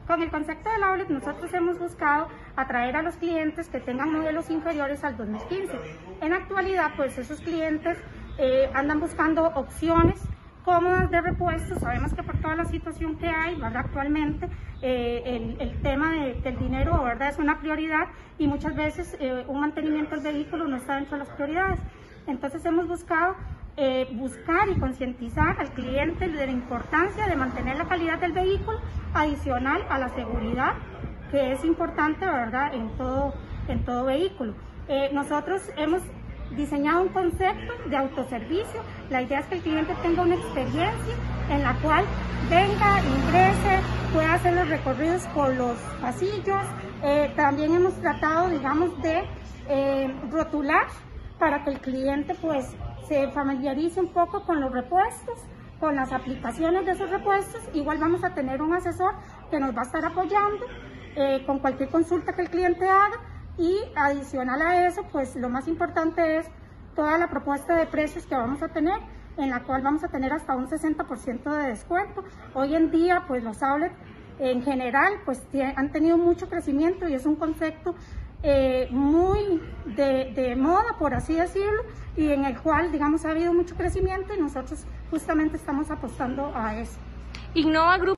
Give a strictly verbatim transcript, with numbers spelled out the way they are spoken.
Con el concepto del outlet nosotros hemos buscado atraer a los clientes que tengan modelos inferiores al dos mil quince. En la actualidad, pues esos clientes eh, andan buscando opciones cómodas de repuestos. Sabemos que por toda la situación que hay, ¿verdad? Actualmente eh, el, el tema de, del dinero, ¿verdad?, es una prioridad y muchas veces eh, un mantenimiento del vehículo no está dentro de las prioridades. Entonces hemos buscado Eh, buscar y concientizar al cliente de la importancia de mantener la calidad del vehículo, adicional a la seguridad, que es importante, ¿verdad?, en todo, en todo vehículo. Eh, nosotros hemos diseñado un concepto de autoservicio. La idea es que el cliente tenga una experiencia en la cual venga, ingrese, pueda hacer los recorridos por los pasillos. Eh, también hemos tratado, digamos, de eh, rotular para que el cliente pues se familiarice un poco con los repuestos, con las aplicaciones de esos repuestos. Igual vamos a tener un asesor que nos va a estar apoyando eh, con cualquier consulta que el cliente haga, y adicional a eso, pues lo más importante es toda la propuesta de precios que vamos a tener, en la cual vamos a tener hasta un sesenta por ciento de descuento. Hoy en día, pues los outlets en general pues han tenido mucho crecimiento y es un concepto Eh, muy de, de moda, por así decirlo, y en el cual, digamos, ha habido mucho crecimiento y nosotros justamente estamos apostando a eso. Innova Group